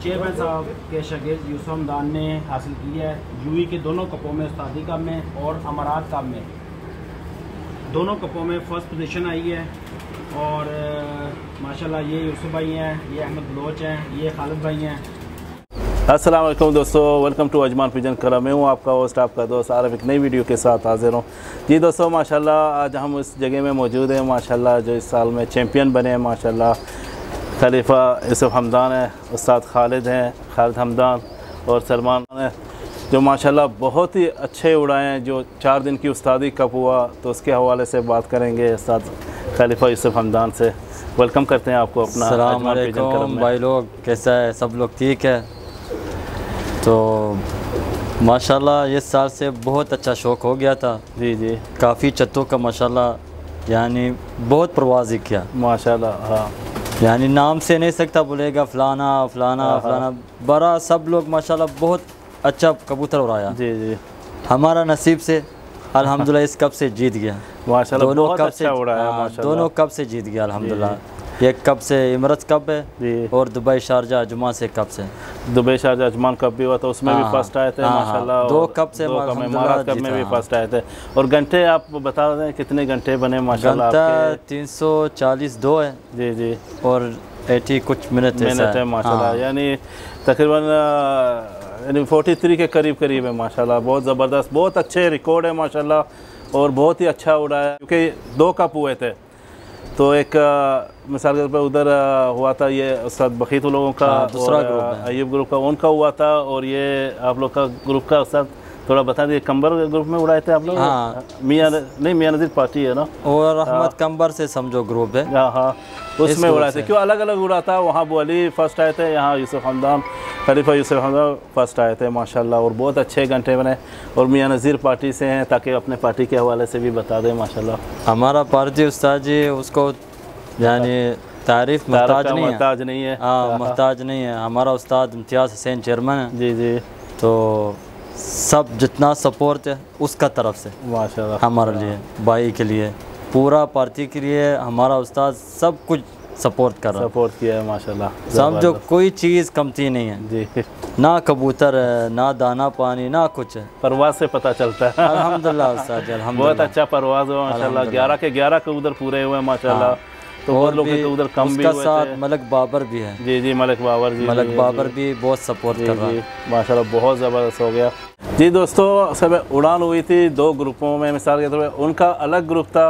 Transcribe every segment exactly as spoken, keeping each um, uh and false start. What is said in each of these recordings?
Chairman साहब के शागिर्द यूसुफ हमदान ने हासिल की है यूई के दोनों कपों में, उस्तादी कप में और अमारात कप में। दोनों कपों में फ़र्स्ट पोजीशन आई है और माशाल्लाह ये यूसुफ भाई हैं, ये अहमद बलोच हैं, ये खालिद भाई हैं। अस्सलाम वालेकुम दोस्तों, वेलकम टू अजमान पिजन कला। मैं हूँ आपका होस्ट, आपका दोस्त आरिफ, एक नई वीडियो के साथ हाजिर हूँ। जी दोस्तों, माशाल्लाह आज हम इस जगह में मौजूद हैं माशाल्लाह, जो इस साल में चैम्पियन बने हैं माशाल्लाह। खलीफा यूसुफ हमदान है, उस्ताद खालिद हैं, खालिद हमदान और सलमान है, जो माशाल्लाह बहुत ही अच्छे उड़ाए हैं। जो चार दिन की उस्तादी कप हुआ तो उसके हवाले से बात करेंगे उस्ताद खलीफा यूसुफ हमदान से। वेलकम करते हैं आपको अपना। अस्सलाम वालेकुम भाई लोग, कैसा है? सब लोग ठीक है? तो माशाल्लाह इस साल से बहुत अच्छा शौक़ हो गया था। जी जी काफ़ी चत्तों का माशाल्लाह यानी बहुत परवाज़ी किया माशाल्लाह। हाँ यानी नाम से नहीं सकता, बोलेगा फ़लाना फ़लाना फ़लाना बड़ा, सब लोग माशाल्लाह बहुत अच्छा कबूतर उड़ाया। जी जी हमारा नसीब से अल्हम्दुलिल्लाह इस कप से जीत गया माशाल्लाह। दोनों कप से उड़ाया माशाल्लाह, दोनों कप से जीत गया अल्हम्दुलिल्लाह। एक कप से इमरत कप है और दुबई शारजा अजमान से कप से दुबई शारजा अजमान कप भी हुआ था, उसमें भी फर्स्ट आए थे माशाल्लाह। दो कप से इमारत कप में भी फर्स्ट आए थे। और घंटे आप बता दें कितने घंटे बने माशाल्लाह? घंटा तीन सौ चालीस दो है। जी जी और अस्सी कुछ मिनट मिनट है माशाल्लाह, यानी तकरीबन यानी फोर्टी थ्री के करीब करीब है माशाल्लाह। बहुत ज़बरदस्त, बहुत अच्छे रिकॉर्ड है माशाल्लाह और बहुत ही अच्छा उड़ाया, क्योंकि दो कप हुए थे। तो एक मिसाल के तौर पर उधर हुआ था ये उस्ताद बखीत लोगों का, दूसरा ग्रुप अयूब ग्रुप का, उनका हुआ था। और ये आप लोग का ग्रुप का उस्ताद थोड़ा बता दिए, कंबर ग्रुप में उड़ाए थे आप लोग? हाँ मियाँ नहीं मियाँ नज़ीर पार्टी है ना, और अहमद कंबर से समझो ग्रुप है। हाँ हाँ उसमें उड़ाए थे। क्यों अलग अलग उड़ा था? वहाँ अबू अली फर्स्ट आए थे, यहाँ Yusuf Hamdan Khalifa Yusuf Hamdan first आए थे माशाल्लाह। और बहुत अच्छे घंटे बने। और मियाँ नज़ीर पार्टी से हैं, ताकि अपने पार्टी के हवाले से भी बता दें माशाल्लाह। हमारा पार्टी उस्ताद जी उसको यानी तारीफ मोहताज नहीं है, मोहताज नहीं है। हाँ मोहताज नहीं है। हमारा उस्ताद इम्तियाज़ हुसैन चेयरमैन है। जी जी तो सब जितना सपोर्ट है उसका तरफ से माशाल्लाह हमारे लिए, भाई के लिए, पूरा पार्टी के लिए हमारा उस्ताद सब कुछ सपोर्ट कर रहा है, सपोर्ट किया है माशाल्लाह। समझो कोई चीज़ कमती नहीं है जी, ना कबूतर है, ना दाना पानी, ना कुछ है। परवाज़ से पता चलता है अल्हम्दुलिल्लाह उस्ताद जी, अल्हम्दुलिल्लाह बहुत अच्छा परवाज़ हुआ माशाल्लाह। ग्यारह के ग्यारह कबूतर पूरे हुए माशाल्लाह। तो और लोग के उधर कम भी हुए साथ थे। मलक बाबर भी है। जी जी मलक बाबर जी, मलक बाबर भी बहुत सपोर्ट कर रहा है माशाल्लाह, बहुत ज़बरदस्त हो गया। जी दोस्तों, सब उड़ान हुई थी दो ग्रुपों में। मिसाल के तौर पर उनका अलग ग्रुप था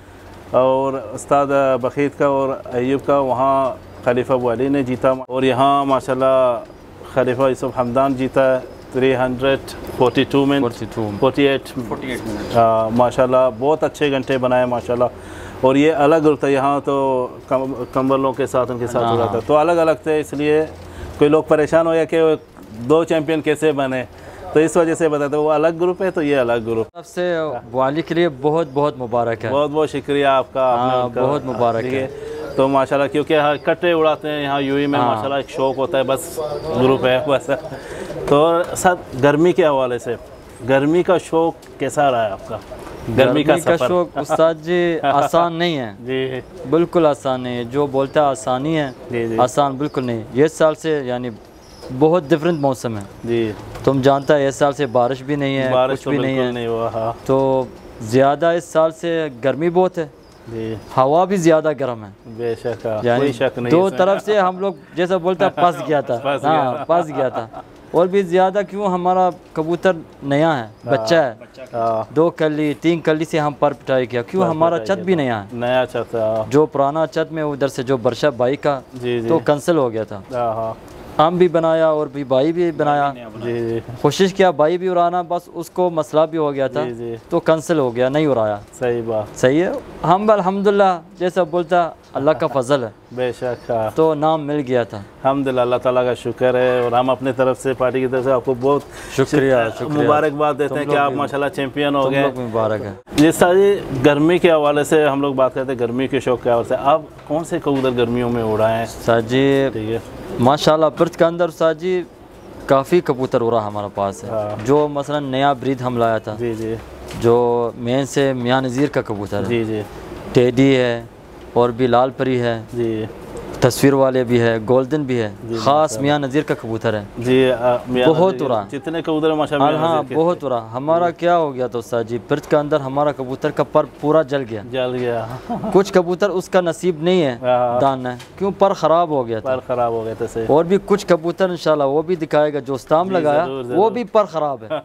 और उस्ताद बखीत का और अयूब का, वहाँ खलीफा अबू अली ने जीता। और यहाँ माशाल्लाह खलीफा यूसुफ हमदान जीता थ्री हंड्रेड फोर्टी टू में फोर्टी एट माशाल्लाह। बहुत अच्छे घंटे बनाए माशाल्लाह। और ये अलग ग्रुप था, यहाँ तो कम कंबलों के साथ उनके साथ हो रहा था, तो अलग अलग थे। इसलिए कोई लोग परेशान हो गया कि दो चैम्पियन कैसे बने, तो इस वजह से बताते वो अलग ग्रुप है तो ये अलग ग्रुप। सबसे वाली के लिए बहुत बहुत मुबारक है, बहुत बहुत शुक्रिया आपका। हाँ, बहुत मुबारक है। तो माशाल्लाह क्योंकि यहाँ इकट्ठे उड़ाते हैं, यहाँ यूई में माशाल्लाह एक शौक़ होता है, बस ग्रुप है बस। तो साथ गर्मी के हवाले से, गर्मी का शौक़ कैसा रहा है आपका? गर्मी का, का शौक़ उस्ताद जी आसान नहीं है जी, बिल्कुल आसान नहीं है। जो बोलता है आसानी है जी जी, आसान बिल्कुल नहीं। ये साल से यानी बहुत डिफरेंट मौसम है जी। तुम जानता है इस साल से बारिश भी नहीं है, बारिश कुछ भी नहीं है, नहीं हुआ। हाँ। तो ज़्यादा इस साल से गर्मी बहुत है जी, हवा भी ज़्यादा गर्म है बेशक, यानी शक नहीं, दो तरफ से हम लोग जैसा बोलता फंस गया था। हाँ फंस गया था। और भी ज़्यादा क्यों, हमारा कबूतर नया है, बच्चा है, दो कली तीन कली से हम पर पिटाई किया। क्यों, हमारा छत भी नया है, नया छत है। जो पुराना छत में उधर से जो बर्शा बाई का जी जी, तो कैंसिल हो गया था। हम भी बनाया और भी भाई भी बनाया जी जी, कोशिश किया भाई भी उड़ाना, बस उसको मसला भी हो गया था जी जी, तो कैंसिल हो गया, नहीं उड़ाया। सही बात, सही है। हम अल्हम्दुलिल्लाह जैसा बोलता अल्लाह का फजल है बेशक, तो नाम मिल गया था अल्हम्दुलिल्लाह, अल्लाह ताला का शुक्र है। और हम अपने तरफ से, पार्टी की तरफ से आपको बहुत शुक्रिया मुबारकबाद देते हैं कि आप माशाल्लाह चैंपियन हो गए, मुबारक है। ये सारी गर्मी के हवाले से हम लोग बात करते हैं, गर्मी के शौक़ के हवाले से आप कौन से कबूतर गर्मियों में उड़ाए हैं? साजी ठीक है माशाल्लाह, पर्थ के अंदर साजी काफ़ी कबूतर उड़ा हमारे पास है। हाँ। जो मसलन नया ब्रीड हम लाया था जी जी, जो मेन से मियाँ नज़ीर का कबूतर है जी जी, टेडी है और भी लाल परी है जी, तस्वीर वाले भी है, गोल्डन भी है, ख़ास मियाँ नज़ीर का कबूतर है जी। बहुत उड़ा, जितने कबूतर माशाल्लाह, हाँ बहुत उड़ा। हमारा क्या हो गया तो उस्ताद जी, पिर्च के अंदर हमारा कबूतर का पर पूरा जल गया जल गया कुछ कबूतर उसका नसीब नहीं है दान है, क्यों पर ख़राब हो गया था, पर ख़राब हो गया था सही। और भी कुछ कबूतर इंशाल्लाह वो भी दिखाएगा, जो स्टाम्प लगाया वो भी पर ख़राब है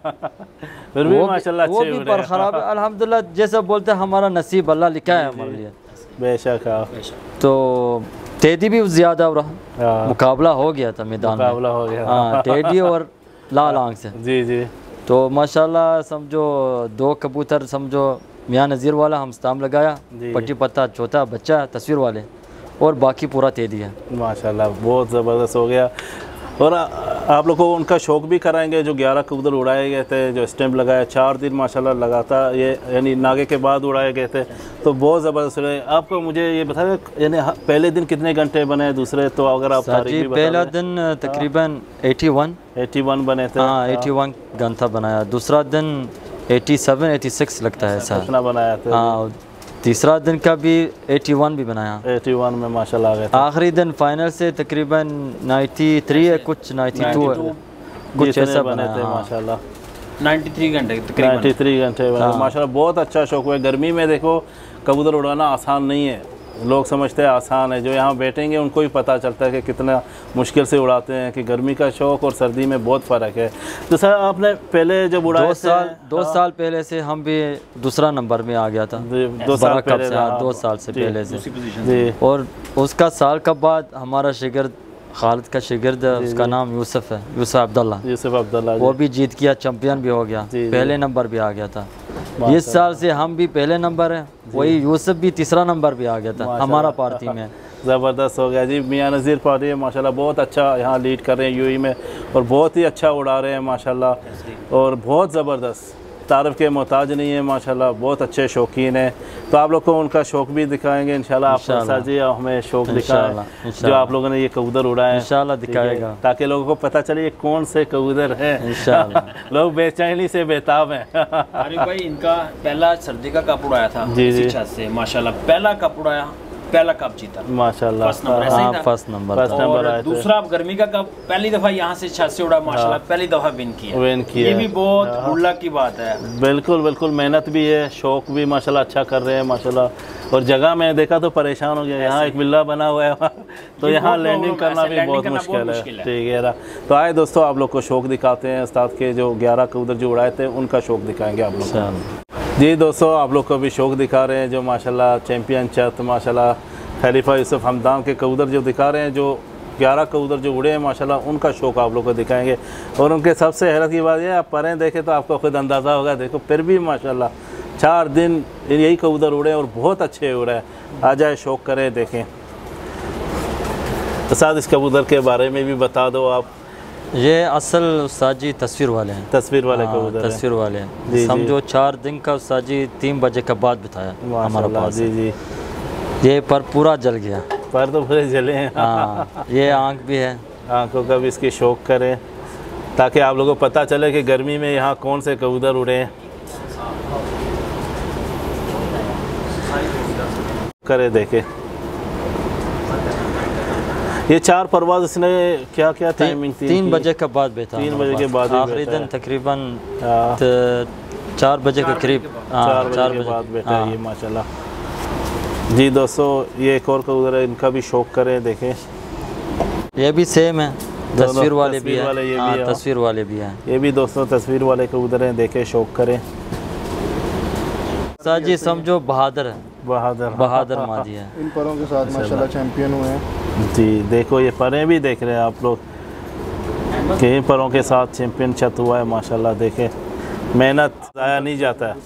फिर भी माशाल्लाह वो भी पर ख़राब है। अल्हम्दुलिल्लाह जैसा बोलते हैं हमारा नसीब अल्लाह लिखा है हमारे लिए। बेशक तो टेडी भी ज़्यादा हो रहा, मुकाबला हो गया था मैदान में, मुकाबला हो गया हाँ टेडी और लाल आंख से जी जी। तो माशाल्लाह समझो दो कबूतर समझो मियाँ नज़ीर वाला हम स्टाम्प लगाया, पट्टी पत्ता चौथा बच्चा तस्वीर वाले, और बाकी पूरा टेडी है माशाल्लाह। बहुत ज़बरदस्त हो गया। और आप लोग को उनका शौक़ भी कराएंगे, जो ग्यारह कबूतर उड़ाए गए थे, जो स्टैम्प लगाया चार दिन माशाल्लाह लगातार, ये यानी नागे के बाद उड़ाए गए थे, तो बहुत ज़बरदस्त रहे। आपको मुझे ये बताया यानी पहले दिन कितने घंटे बने, दूसरे तो अगर आप तारीख भी बता पहला दिन तकरीबन इक्यासी इक्यासी बने थे, हाँ इक्यासी घंटा बनाया, दूसरा दिन सत्तासी छियासी लगता है ऐसा इतना बनाया था, हाँ तीसरा दिन का भी इक्यासी भी बनाया, इक्यासी में माशाल्लाह आ गए। आखिरी दिन फाइनल से तकरीबन तिरानवे है कुछ बानवे है कुछ ऐसा बने थे हाँ। माशाल्लाह तिरानवे घंटे तकरीबन तिरानवे घंटे बने माशाल्लाह। बहुत अच्छा शौक है। गर्मी में देखो कबूतर उड़ाना आसान नहीं है, लोग समझते हैं आसान है, जो यहाँ बैठेंगे उनको ही पता चलता है कि कितना मुश्किल से उड़ाते हैं, कि गर्मी का शौक़ और सर्दी में बहुत फ़र्क है। तो सर आपने पहले जब उड़ाए दो साल दो साल पहले से हम भी दूसरा नंबर में आ गया था, दो साल पहले से, हाँ, दो साल से पहले से जी। और उसका साल के बाद हमारा शिगिर्द खालिद का शिगिर्द उसका नाम यूसुफ है, यूसुफ अब्दुल्ला, यूसुफ अब्दुल्ला वो भी जीत किया, चैंपियन भी हो गया, पहले नंबर भी आ गया था। इस साल से हम भी पहले नंबर है, वही यूसुफ भी तीसरा नंबर भी आ गया था हमारा पार्टी में। ज़बरदस्त हो गया जी। मियाँ नज़ीर पार्टी माशाल्लाह बहुत अच्छा यहाँ लीड कर रहे हैं यूएई में, और बहुत ही अच्छा उड़ा रहे हैं माशाल्लाह, और बहुत ज़बरदस्त, तारीफ़ के मोहताज नहीं है माशाल्लाह, बहुत अच्छे शौकीन हैं। तो आप लोग को उनका शौक़ भी दिखाएंगे इंशाल्लाह। आप सर जी हमें शौक़ दिखाएं जो आप लोगों ने ये कबूतर उड़ाए इंशाल्लाह दिखाएगा, ताकि लोगों को पता चले ये कौन से कबूतर हैं इंशाल्लाह। लोग बेचैनी से बेताब हैं। अरे भाई इनका पहला सर्दी का कप उड़ाया था जी जी से माशाल्लाह, पहला कप उड़ाया, पहला कप जीता माशाल्लाह, फर्स्ट नंबर ऐसा ही था, फर्स्ट नंबर फर्स्ट नंबर आया था। दूसरा गर्मी का कप पहली दफा यहाँ से छत से उड़ा माशाल्लाह, पहली दफा विन किया विन किया, ये भी बहुत बुल्ला की बात है। बिल्कुल बिल्कुल, मेहनत भी है, शौक भी माशाल्लाह अच्छा कर रहे हैं माशाल्लाह। और जगह में देखा तो परेशान हो गया, यहाँ एक बिल्ला बना हुआ है तो यहाँ लैंडिंग करना भी बहुत मुश्किल है। ठीक है ना, तो आए दोस्तों आप लोग को शौक दिखाते हैं, उस्ताद के जो ग्यारह कबूतर जो उड़ाए थे उनका शौक दिखाएंगे आप लोग। जी दोस्तों आप लोग को भी शौक दिखा रहे हैं, जो माशाल्लाह चैम्पियन चत माशाल्लाह खलीफा यूसुफ हमदान के कबूतर जो दिखा रहे हैं, जो ग्यारह कबूतर जो उड़े हैं माशाल्लाह, उनका शौक आप लोग को दिखाएंगे। और उनके सबसे हैरत की बात यह है, आप परें देखें तो आपको खुद अंदाज़ा होगा, देखो फिर भी माशाल्लाह चार दिन यही कबूतर उड़े और बहुत अच्छे उड़े। आ जाए शौक करें देखें। तो साथ इस कबूतर के बारे में भी बता दो आप। ये असल उस्ताद जी तस्वीर वाले हैं, तस्वीर वाले कबूतर तस्वीर वाले हैं, समझो चार दिन का उस्ताद जी तीन बजे के बाद बताया हमारे पास। जी जी, ये पर पूरा जल गया, पर तो पूरे जले हैं। हाँ ये आँख भी है, आँखों का भी इसकी शौक करें ताकि आप लोगों को पता चले कि गर्मी में यहाँ कौन से कबूतर उड़े हैं। करे देखे ये चार परवाज इसने क्या क्या टाइमिंग थी? तीन बजे के बाद बैठा, तीन बजे के बाद आखिरी दिन तकरीबन चार बजे के करीब, चार बजे के बाद बैठा है ये माशाल्लाह। जी दोस्तों ये एक और कबूतर है, इनका भी शौक करें देखें। ये भी सेम है, तस्वीर वाले भी है, वाले ये हाँ, भी है, तस्वीर वाले भी हैं। ये भी दोस्तों तस्वीर वाले कबूतर हैं, देखें शौक करें। उस्ताद जी समझो बहादुर है, बहादुर बहादुर मादी है। इन परों के साथ माशाल्लाह चैंपियन हुए हैं। जी देखो ये परें भी देख रहे हैं आप लोग कि इन परों के साथ चैंपियन छत हुआ है माशाल्लाह। देखें मेहनत ज़ाया नहीं जाता है।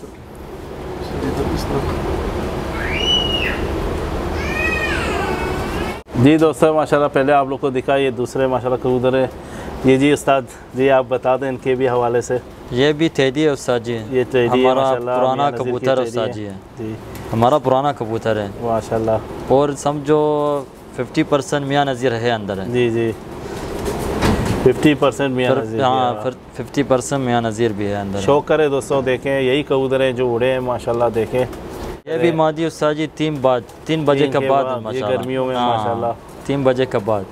जी दोस्तों माशाल्लाह पहले आप लोग को दिखा ये दूसरे माशाल्लाह कबूतर है। ये जी उस्ताद जी आप बता दें इनके भी हवाले से। ये भी टेडी है उस्ताद जी, ये टेडी है हमारा पुराना कबूतर उस्ताद जी है, जी हमारा पुराना कबूतर है माशाल्लाह। और समझो फिफ्टी परसेंट मियाँ नज़ीर है अंदर है। जी जी फिफ्टी परसेंट मियाँ नज़ीर, हाँ फिर फिफ्टी परसेंट मियाँ नज़ीर भी है अंदर। शौक करे दोस्तों देखें, यही कबूतर हैं जो उड़े हैं माशाल्लाह। देखें ये भी मादी उस्ताद जी तीन बाद तीन बजे के बाद ये गर्मियों में माशाल्लाह तीन बजे के बाद।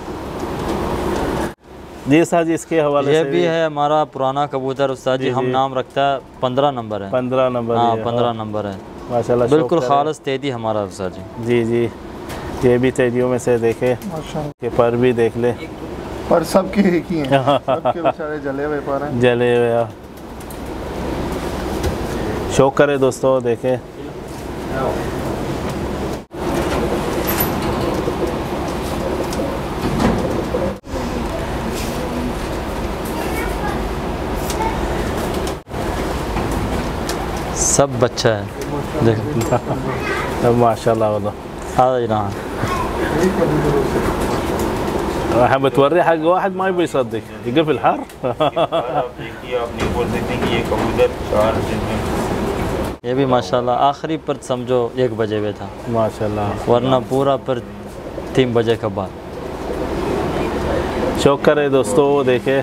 जी उस्ताद जी, इसके हवाले ये से भी है हमारा पुराना कबूतर उस्ताद जी, हम नाम रखता है पंद्रह नंबर है। पंद्रह नंबर हाँ है, पंद्रह नंबर है माशाल्लाह। बिल्कुल खालस तेदी हमारा उस्ताद जी। जी जी, ये भी तेदियों में से देखे के पर भी देख ले, पर सबके एक ही हैं, सबके बेचारे जले हुए पर हैं। जले हुए शौक करे दोस्तों, देखे सब बच्चा है देख माशाल्लाह والله. هذا نعم. راح بتوري حق واحد ما يبي يصدق يقول في الحر. ये भी माशाल्लाह आखिरी पर समझो एक बजे में था माशाल्लाह, वरना पूरा पर तीन बजे के बाद। शौक करे दोस्तों, देखे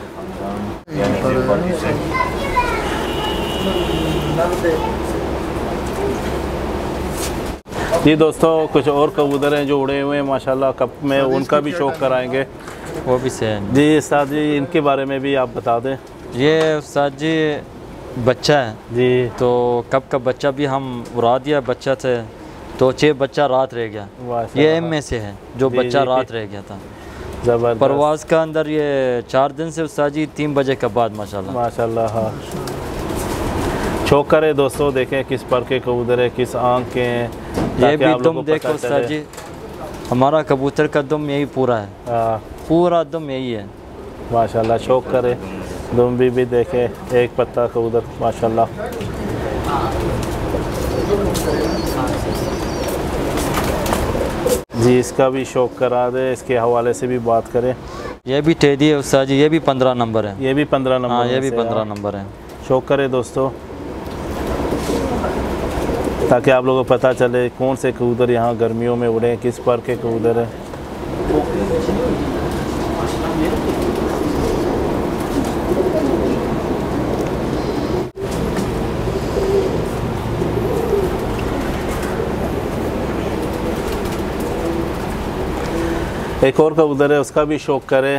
जी दोस्तों, कुछ और कबूतर हैं जो उड़े हुए हैं माशाल्लाह कप में, उनका भी शौक कराएंगे। वो भी से हैं जी उस्ताद जी, इनके बारे में भी आप बता दें। ये उस्ताद जी बच्चा है जी, तो कब का बच्चा भी हम उड़ा दिया बच्चा से, तो छः बच्चा रात रह गया। ये एम में से है जो जी, बच्चा जी, रात रह गया था ज़बरदस्त परवाज़ का अंदर। ये चार दिन से उस्ताद जी तीन बजे के बाद माशाल्लाह माशाल्लाह। हाँ, शौक करे दोस्तों, देखें किस पर के कबूतर है, किस आंख के हैं। ये भी दुम देखो उस्ताद जी, हमारा कबूतर का दुम यही पूरा है, हाँ पूरा दुम यही है माशाल्लाह। शौक करे दुम भी, भी देखे, एक पत्ता कबूतर माशाल्लाह। जी इसका भी शौक करा दे, इसके हवाले से भी बात करें। ये भी टेडी है उस्ताद जी, ये भी पंद्रह नंबर है। ये भी पंद्रह नंबर हाँ ये में भी से पंद्रह है। नंबर है। शौक करे दोस्तों, ताकि आप लोगों को पता चले कौन से कबूतर यहाँ गर्मियों में उड़े, किस पर के कबूतर हैं। एक और कबूतर है, उसका भी शौक करें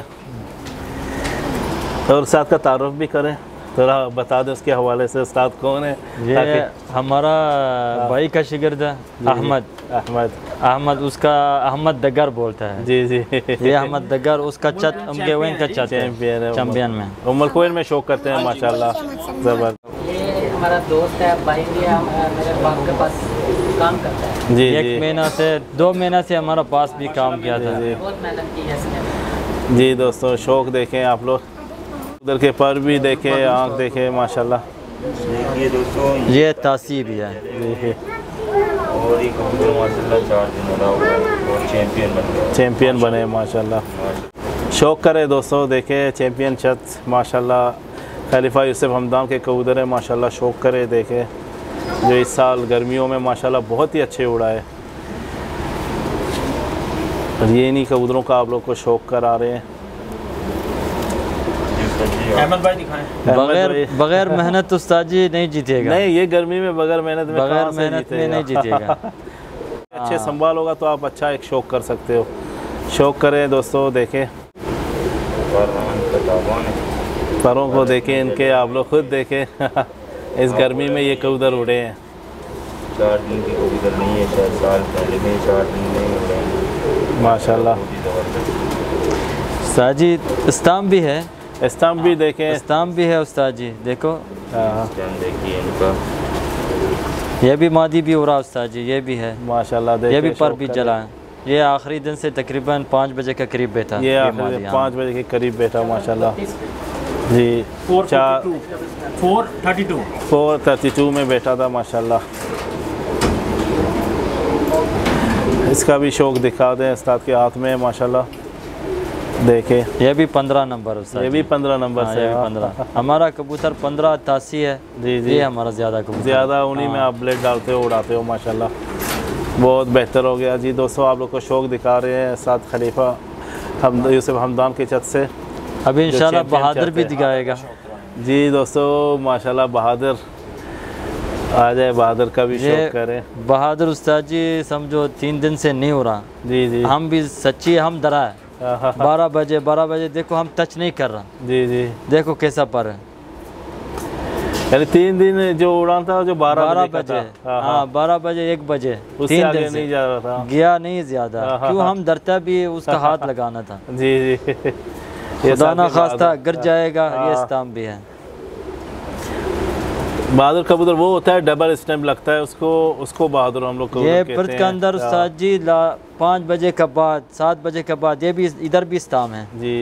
और साथ का तारुफ भी करें, थोड़ा बता दें उसके हवाले से उस्ताद कौन है। ये हमारा भाई का शिगिर्द है अहमद अहमद अहमद उसका अहमद दगर बोलता है। जी जी, ये अहमद दगर उसका चत उनके वहीं का चत चैंपियन है, चैंपियन में उमर कोइन में शौक करते हैं माशाल्लाह। जबरदस्त। ये हमारा दोस्त है, भाई भी है, मेरे बाप के पास काम करता है। जी एक जी महीना से दो महीना से हमारा पास भी काम किया था। बहुत मेहनत की है इसने। जी दोस्तों, शौक देखें आप लोग, उधर के पर भी देखें, आँख देखें माशाल्लाह। ये दोस्तों ये तासी भी है। जी और ये कबूतर माशाल्लाह चार दिन हो रहा हुआ और चैंपियन बन गया, चैंपियन बने माशाल्लाह। शौक करे दोस्तों, देखें चैंपियन छत माशाल्लाह। खलीफा यूसुफ हमदान के कबूतर है माशाल्लाह। शौक करे देखें, जो इस साल गर्मियों में माशाल्लाह बहुत ही अच्छे उड़ा है। और ये इन्हीं कबूतरों का आप लोग को शौक करा रहे हैं। अहमद भाई दिखाएं। बगैर भाई। बगैर मेहनत उस्ताद जी नहीं जीतेगा। नहीं, ये गर्मी में बगैर मेहनत में बगैर कहाँ से मेहनत में नहीं जीतेगा। अच्छे संभाल होगा तो आप अच्छा एक शौक कर सकते हो। शौक करें दोस्तों, देखें परों को देखें इनके, आप लोग खुद देखें इस गर्मी में ये कबूतर उड़े हैं। चार दिन की कबूतर नहीं है, चार साल पहले में चार दिन नहीं उड़े हैं माशाल्लाह। उस्ताद जी स्टाम्प भी है, स्टम्प भी देखें। स्टाम्प भी है उस्ताद जी देखो। हाँ, देखिए इनका ये भी मादी भी उड़ा उस्ताद जी, ये भी है, माशाल्लाह देखें। ये भी पर शौक भी करें। जला है। ये आखिरी दिन से तकरीबन पाँच बजे के करीब बैठा। ये आखिर मादी, हाँ। पाँच बजे के करीब बैठा माशाल्लाह। जी चार four thirty two four thirty two में बैठा था माशाल्लाह। इसका भी शौक दिखा दें, उस्ताद के हाथ में माशाल्लाह। देखे ये भी पंद्रह नंबर उस्ताद ये जी। भी पंद्रह नंबर हाँ, से ये भी है। पंद्रह। हमारा कबूतर पंद्रह अट्ठासी है। जी जी, ये हमारा ज़्यादा कबूतर ज़्यादा उन्हीं में आप ब्लेड डालते हो, उड़ाते हो माशाल्लाह। बहुत बेहतर हो गया जी दोस्तों, आप लोग को शौक दिखा रहे हैं साथ खलीफा हम यूसुफ हमदान के छत से। अभी इंशाल्लाह चैंपियन बहादुर भी चाहते हैं। दिखाएगा। जी दोस्तों माशाल्लाह, बहादुर आ जाए बहादुर का भी ये शौक करें। बहादुर उस्ताद जी समझो तीन दिन से नहीं हो रहा। जी जी हम भी सच्ची हम डरा है। बारह बजे बारह बजे देखो हम टच नहीं कर रहा। जी जी देखो कैसा पर है। यानी तीन दिन जो उड़ान था जो बारह बारह बजे बजे हाँ बारह बजे एक बजे उससे तीन आगे दिन से नहीं जा रहा था। गया नहीं ज्यादा क्यों हम डरता भी उसका हाथ लगाना था। जी जी खुदा ना खास्ता गिर जाएगा ये इस्ताम भी है। बहादुर कबूतर वो होता है डबल स्टैम्प लगता है उसको उसको बहादुर हम लोग ये पर्द के अंदर उस्ताद जी पाँच बजे के बाद सात बजे के बाद ये भी इधर भी इस्ताम है जी।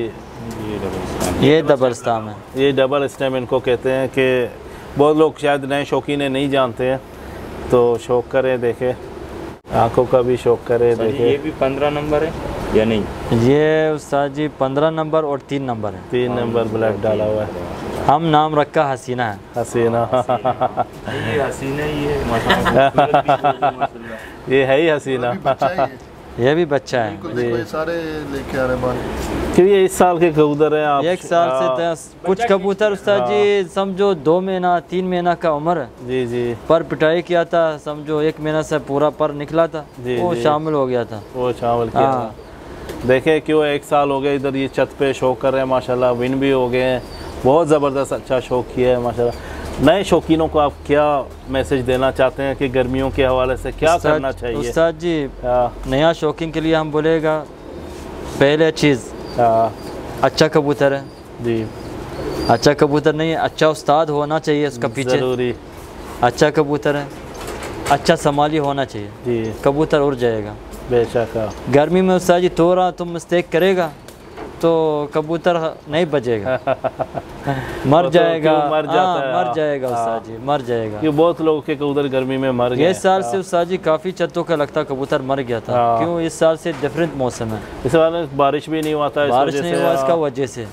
ये डबल इस्ताम है। ये डबल स्टैम्प इनको कहते हैं कि बहुत लोग शायद नए शौकीन नहीं जानते हैं तो शौक करें देखे आंखों का भी शौक करे देखे। ये भी पंद्रह नंबर है या नहीं? ये उस्ताद जी पंद्रह नंबर और तीन नंबर है। तीन नंबर ब्लैक डाला हुआ है। हम नाम रखा हसीना है। हसीना ये हसीना ही है माशाल्लाह। ये है ही हसीना। ये भी बच्चा है। देखो ये सारे लेके आ रहे हैं क्योंकि ये इस साल के कबूतर हैं। आप एक साल से दस कुछ कबूतर उस्ताद जी समझो दो महीना तीन महीना का उम्र है। जी जी पर पिटाई किया था समझो एक महीना से पूरा पर निकला था वो शामिल हो गया था। वो शामिल किया था। देखे क्यों एक साल हो गया इधर ये छत पे शौक कर रहे हैं माशाल्लाह। विन भी हो गए हैं। बहुत ज़बरदस्त अच्छा शौक किया है माशाल्लाह। नए शौकीनों को आप क्या मैसेज देना चाहते हैं कि गर्मियों के हवाले से क्या करना चाहिए? उस्ताद जी नया शौकीन के लिए हम बोलेगा पहले चीज़ अच्छा कबूतर है जी। अच्छा कबूतर नहीं है अच्छा उस्ताद होना चाहिए उसका पीछे ज़रूरी। अच्छा कबूतर है अच्छा संभाली होना चाहिए जी। कबूतर उड़ जाएगा बेशक। गर्मी में उस्ताद जी थोड़ा तुम मिस्टेक करेगा तो कबूतर नहीं बजेगा मर जाएगा। तो मर जाता है। मर जाएगा उस्ताद जी मर जाएगा। ये बहुत लोगों के कबूतर गर्मी में मर गए। इस साल से उस्ताद जी काफ़ी चत्तों का लगता कबूतर मर गया था। क्यों इस साल से डिफरेंट मौसम है। इस बार बारिश भी नहीं हुआ था। बारिश नहीं हुआ इसका वजह से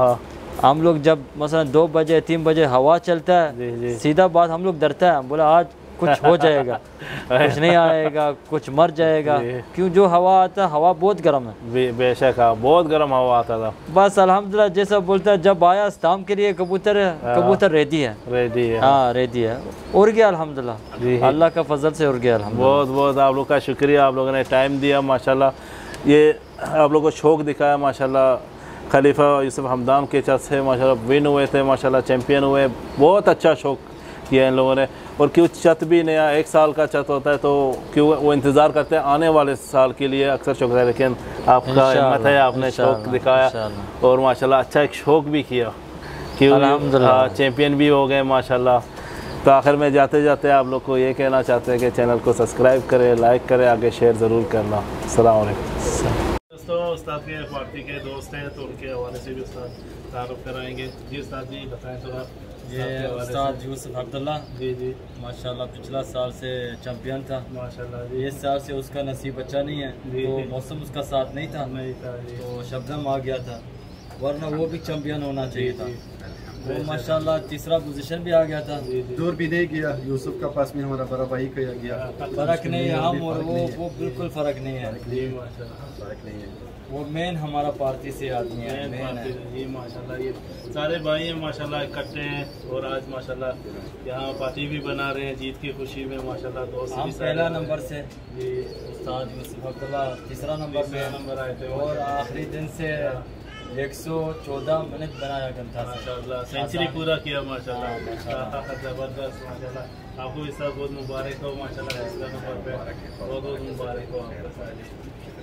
हम लोग जब मसलन दो बजे तीन बजे हवा चलता है सीधा बात हम लोग डरता है बोला आज कुछ हो जाएगा कुछ नहीं आएगा कुछ मर जाएगा। क्यों जो हवा आता है हवा बहुत गर्म है। बे, बेशक बहुत गर्म हवा आता था। बस अल्हम्दुलिल्लाह जैसा बोलता है जब आया इस्ताम के लिए कबूतर कबूतर रेडी है रेडी है हाँ रेडी है उड़ गया अल्हम्दुलिल्लाह अल्लाह का फजल से उड़ गया अल्हम्दुलिल्लाह। बहुत बहुत आप लोग का शुक्रिया। आप लोगों ने टाइम दिया माशाल्लाह। ये आप लोगों को शौक दिखाया माशाल्लाह। खलीफा यूसुफ हमदान के चत से माशाल्लाह विन हुए थे माशाल्लाह चैम्पियन हुए। बहुत अच्छा शौक किया इन लोगों ने। और क्यों चत भी नया एक साल का चत होता है तो क्यों वो इंतज़ार करते हैं आने वाले साल के लिए अक्सर शौक है। लेकिन आपका हिम्मत है आपने शौक दिखाया और माशाल्लाह अच्छा एक शौक भी किया क्यों चैम्पियन भी हो गए माशाल्लाह। तो आखिर में जाते जाते आप लोग को ये कहना चाहते हैं कि चैनल को सब्सक्राइब करें लाइक करें आगे शेयर ज़रूर करना। अस्सलाम वालेकुम। दोस्तों उस्ताद के पार्टी के दोस्त हैं तो उनके हवाले से भी उस्ताद तारुफ कराएंगे। जी उस्ताद जी बताएं थोड़ा। ये उस्ताद यूसुफ अब्दुल्ला जी जी माशाल्लाह पिछला साल से चैम्पियन था माशाल्लाह जी। इस साल से उसका नसीब अच्छा नहीं है तो मौसम उसका साथ नहीं था नहीं था तो शबनम आ गया था वरना वो भी चैम्पियन होना चाहिए था। वो माशाल्लाह तीसरा पोजीशन भी आ गया था। दूर भी नहीं गया यूसुफ का पास में हमारा बड़ा भाई का गया। फर्क नहीं है हम और वो वो बिल्कुल फ़र्क नहीं है। फर्क नहीं है वो मेन हमारा पार्टी से आदमी है मेन है जी माशाल्लाह। ये सारे भाई हैं माशाल्लाह इकट्ठे हैं और आज माशाल्लाह यहाँ पार्टी भी बना रहे हैं जीत की खुशी में माशाल्लाह। दोस्त हम पहला नंबर से जी उस्ताद यूसुफ अब्दुल्ला तीसरा नंबर पे नंबर आए थे और आखिरी दिन से एक सौ चौदह मिनट बनाया गया माशाल्लाह। सेंचुरी पूरा किया माशाल्लाह। ज़बरदस्त माशाल्लाह। आपको इस साल बहुत मुबारक हो माशाल्लाह। तीसरा नंबर पे बहुत बहुत मुबारक हो आपको।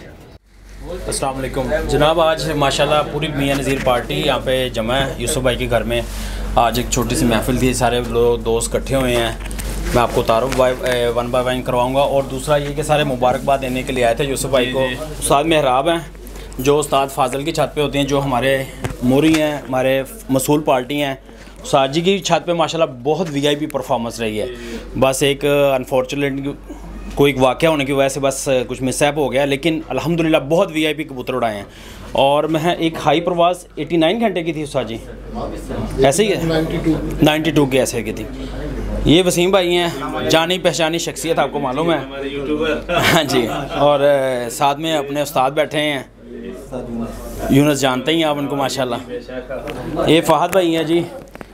अस्सलाम वालेकुम जनाब। आज माशाल्लाह पूरी मियां नज़ीर पार्टी यहाँ पे जमा है यूसुफ भाई के घर में। आज एक छोटी सी महफिल थी सारे लोग दोस्त इकट्ठे हुए हैं। मैं आपको तारुफ वन बाय वन करवाऊँगा और दूसरा ये कि सारे मुबारकबाद देने के लिए आए थे यूसुफ भाई को। उस्ताद मेहराब हैं जो उस्ताद फाजल की छत पे होते हैं जो हमारे मोरी हैं हमारे मसूल पार्टी हैं। उस्ताद जी की छत पे माशाल्लाह बहुत वीआईपी परफॉर्मेंस रही है। बस एक अनफॉर्चुनेट कोई वाक़या होने की वजह से बस कुछ मिसहैप हो गया लेकिन अल्हम्दुलिल्लाह बहुत वीआईपी कबूतर उड़ाए हैं। और मैं एक हाई प्रवास नवासी घंटे की थी उस्ताद जी ऐसे ही है बानवे की ऐसे की थी। ये वसीम भाई हैं जानी पहचानी शख्सियत आपको मालूम है हाँ जी। और साथ में अपने उस्ताद बैठे हैं यूनुस जानते ही हैं आप उनको माशाल्लाह। ये फ़हद भाई हैं जी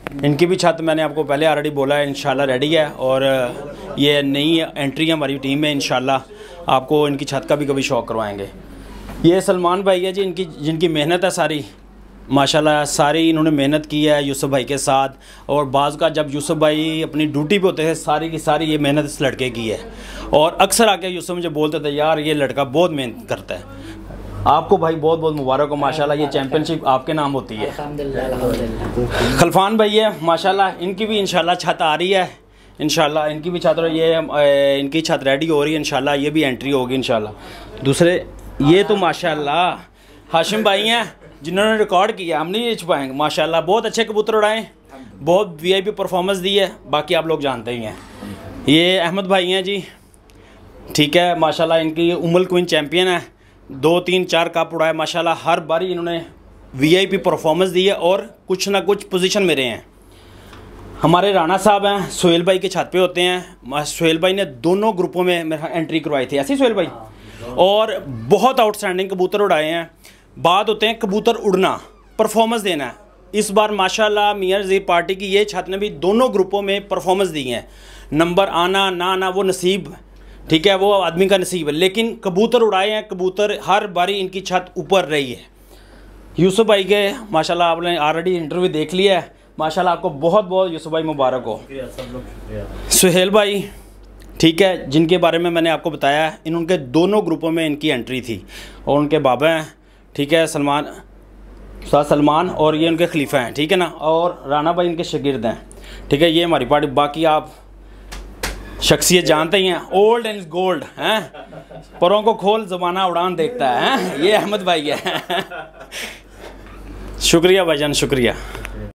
इनकी भी छत मैंने आपको पहले ऑलरेडी बोला है इंशाल्लाह रेडी है, और ये नई एंट्री है हमारी टीम में। इंशाल्लाह आपको इनकी छत का भी कभी शौक़ करवाएंगे। ये सलमान भाई है जी, इनकी जिनकी मेहनत है सारी माशाल्लाह, सारी इन्होंने मेहनत की है यूसुफ भाई के साथ। और बाज़ का जब यूसुफ भाई अपनी ड्यूटी पे होते थे, सारी की सारी ये मेहनत इस लड़के की है। और अक्सर आके यूसुफ मुझे बोलते थे यार ये लड़का बहुत मेहनत करता है। आपको भाई बहुत बहुत मुबारक हो माशाल्लाह, ये चैम्पियनशिप आपके नाम होती है। खलफान भाई है माशाल्लाह, इनकी भी इंशाल्लाह छत आ रही है। इंशाल्लाह इनकी भी छत, ये इनकी छत रेडी हो रही है। इंशाल्लाह ये भी एंट्री होगी इंशाल्लाह। दूसरे ये तो माशाल्लाह हाशिम भाई हैं जिन्होंने रिकॉर्ड किया, हम नहीं छुपाएंगे माशाल्लाह। बहुत अच्छे कबूतर उड़ाए, बहुत वीआईपी परफॉर्मेंस दी है, बाकी आप लोग जानते ही हैं। ये अहमद भाई हैं जी, ठीक है माशाल्लाह, इनकी उमल क्वीन चैम्पियन है, दो तीन चार कप उड़ाए माशाल्लाह। हर बारी इन्होंने वीआईपी परफॉर्मेंस दी है और कुछ ना कुछ पोजीशन में रहे हैं। हमारे राणा साहब हैं, सोहेल भाई के छत पे होते हैं। सोहेल भाई ने दोनों ग्रुपों में मेरा एंट्री करवाई थी, ऐसे सोहेल भाई, और बहुत आउटस्टैंडिंग कबूतर उड़ाए हैं। बात होते हैं कबूतर उड़ना, परफॉर्मेंस देना है। इस बार माशाल्लाह मियां नज़ीर पार्टी की ये छत ने भी दोनों ग्रुपों में परफॉर्मेंस दी है। नंबर आना ना आना वो नसीब, ठीक है, वो आदमी का नसीब है, लेकिन कबूतर उड़ाए हैं। कबूतर हर बारी इनकी छत ऊपर रही है। यूसुफ भाई के माशाल्लाह आपने ऑलरेडी इंटरव्यू देख लिया है माशाल्लाह, आपको बहुत बहुत यूसुफ भाई मुबारक हो। सुहेल भाई, ठीक है, जिनके बारे में मैंने आपको बताया है, इन उनके दोनों ग्रुपों में इनकी एंट्री थी। और उनके बाबा हैं, ठीक है, सलमान उस्ताद सलमान, और ये उनके खलीफा हैं, ठीक है ना। और राना भाई इनके शागिर्द हैं, ठीक है। ये हमारी पार्टी, बाकी आप शख्सियत जानते ही हैं, ओल्ड एंड गोल्ड हैं। परों को खोल ज़माना उड़ान देखता है, हैं? ये अहमद भाई है। शुक्रिया भाईजान, शुक्रिया।